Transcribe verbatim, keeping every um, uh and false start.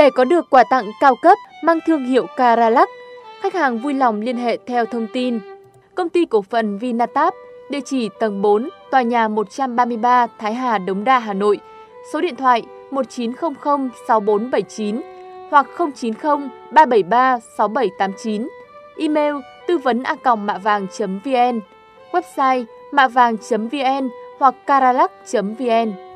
Để có được quà tặng cao cấp mang thương hiệu Caralac, khách hàng vui lòng liên hệ theo thông tin: Công ty cổ phần Vinatap, địa chỉ tầng bốn, tòa nhà một trăm ba mươi ba Thái Hà, Đống Đa, Hà Nội, số điện thoại một chín không không sáu bốn bảy chín hoặc không chín không ba bảy ba sáu bảy tám chín, email tư vấn a còng mạ vàng chấm vn, website mạ vàng chấm vn hoặc caralac chấm vn.